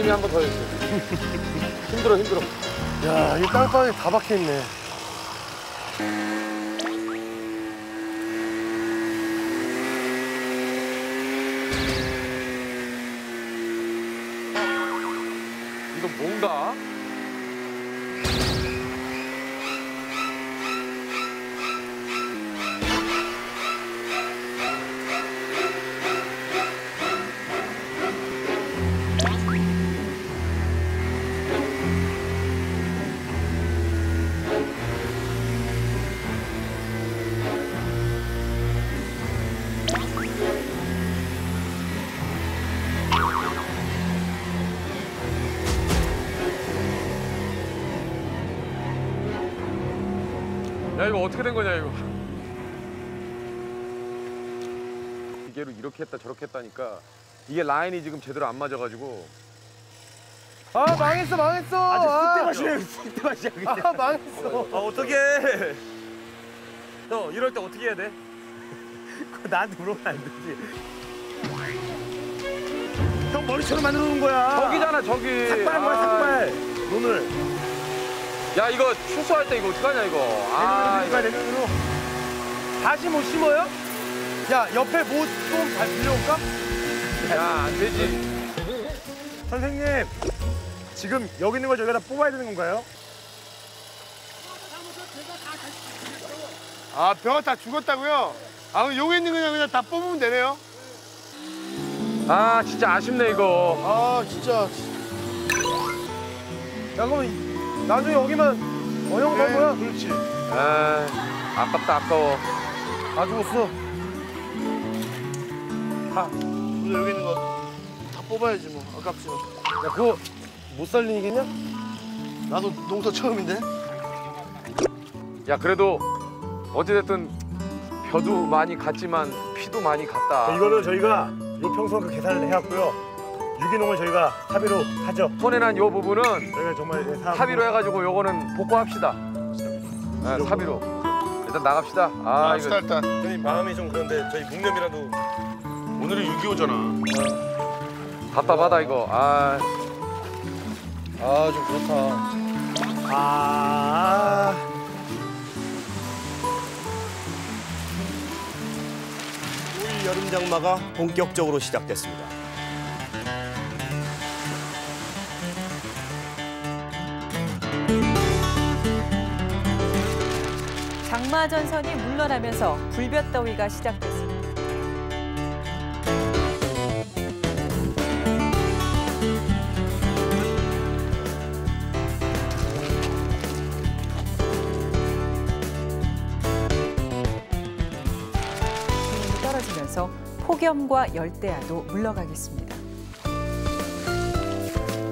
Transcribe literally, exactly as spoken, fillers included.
나중에 한 번 더 해주세요. 힘들어, 힘들어. 야, 이 땅바닥에 다 박혀있네. 이건 뭔가? 야, 이거 어떻게 된 거냐, 이거. 기계로 이렇게 했다 저렇게 했다니까 이게 라인이 지금 제대로 안 맞아가지고. 아, 망했어, 망했어. 아주 쓸데맛이네, 쓸데맛이야, 그냥. 아, 망했어. 아, 어떡해. 너 이럴 때 어떻게 해야 돼? 그거 나한테 물어보면 안 되지. 형 머리처럼 만들어 놓은 거야. 저기잖아, 저기. 삭발 뭐야, 아, 삭발. 오늘. 야, 이거 추수할 때 이거 어떡하냐, 이거. 아, 내년으로 내 내년으로. 다시 못 심어요? 야, 옆에 뭐 좀 잘 빌려올까? 야, 안 되지. 선생님, 지금 여기 있는 걸 저희가 다 뽑아야 되는 건가요? 아, 벼가 다 죽었다고요? 아, 그럼 여기 있는 거 그냥, 그냥 다 뽑으면 되네요? 아, 진짜 아쉽네, 이거. 아, 진짜. 야, 그럼 나중에 여기만 어영 간 거야? 그렇지. 아, 아깝다, 아까워. 다 죽었어. 다. 우리 여기 있는 거 다 뽑아야지 뭐. 아깝지 뭐. 야, 그거 못 살리겠냐? 나도 농사 처음인데. 야, 그래도 어찌됐든 벼도 많이 갔지만 피도 많이 갔다. 이거는 저희가 요 평수만큼 계산을 해왔고요. 유기농을 저희가 사비로 하죠. 손해난 요 부분은 저희가 정말 사... 사비로 해가지고 요거는 복구합시다. 네, 사비로. 일단 나갑시다. 아, 아, 스타 이거. 일단. 형님 마음이 좀 그런데 저희 묵념이라도. 오늘은 육이오잖아. 답답하다, 이거. 아, 아, 좀 그렇다. 아. 올 여름 장마가 본격적으로 시작됐습니다. 장마 전선이 물러나면서 불볕더위가 시작됐습니다. 기온이 떨어지면서 폭염과 열대야도 물러가겠습니다.